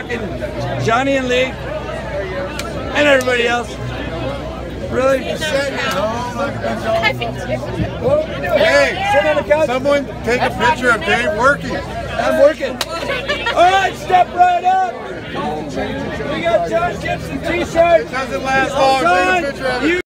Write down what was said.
fucking Johnny and Lee and everybody else. Really? Hey, someone take a picture of Dave working. I'm working. All right, step right up. We got John Gibson t-shirt. It doesn't last long. Take a picture of it.